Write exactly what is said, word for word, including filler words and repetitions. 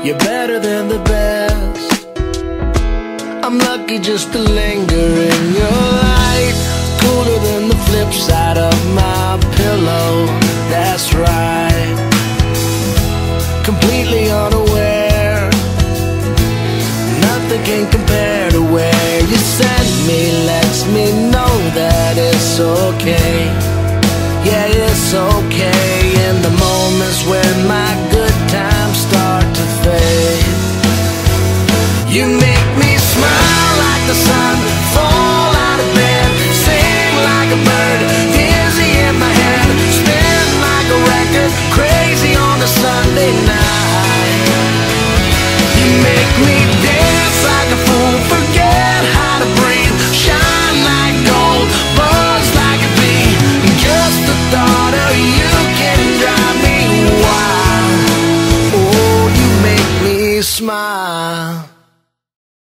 You're better than the best. I'm lucky just to linger in your light. Cooler than the flip side of my pillow. That's right. Completely unaware. Nothing can compare to where you send me. Lets me know that it's okay. Yeah, it's okay. In the moments when my good times start to fade, you make me smile like the sun, fall out of bed, sing like a bird, dizzy in my head, spin like a record, crazy on a Sunday night. You make me dance like a fool, forget how to breathe, shine like gold, buzz like a bee. Just the thought of you can drive me wild. Oh, you make me smile.